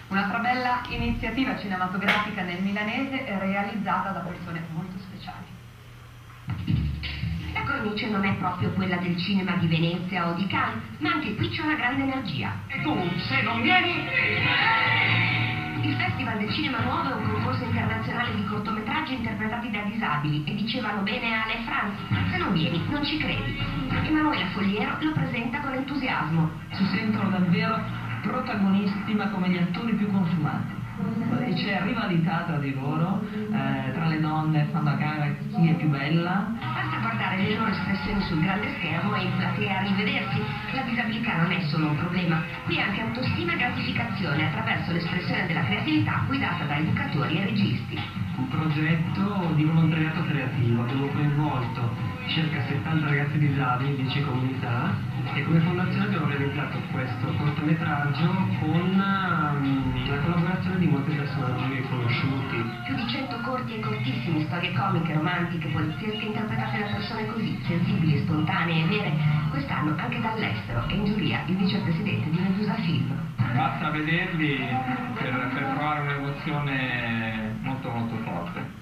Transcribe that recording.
Un'altra bella iniziativa cinematografica nel milanese realizzata da persone molto speciali. La cornice non è proprio quella del cinema di Venezia o di Cannes, ma anche qui c'è una grande energia. E tu, se non vieni... Il Festival del Cinema Nuovo è un concorso internazionale di cortometraggi interpretati da disabili e dicevano bene Ale e Franz, se non vieni non ci credi. Emanuela Fogliero lo presenta con entusiasmo. Si sentono davvero protagonisti ma come gli attori più consumati. E c'è rivalità tra di loro, tra le donne fanno a gara chi è più bella. Basta guardare le loro espressioni sul grande schermo e in platea rivedersi. La disabilità non è solo un problema, qui è anche autostima e gratificazione attraverso l'espressione della creatività guidata da educatori e registi. Un progetto di volontariato creativo, abbiamo coinvolto circa 70 ragazzi disabili in 10 comunità e come fondazione abbiamo realizzato questo cortometraggio con la collaborazione di molti personaggi conosciuti. Più di 100 corti e cortissimi, storie comiche, romantiche, poliziesche interpretate da persone così, sensibili, spontanee e vere, quest'anno anche dall'estero e in giuria il vicepresidente di Medusa Film. Basta vederli per provare un'emozione molto forte.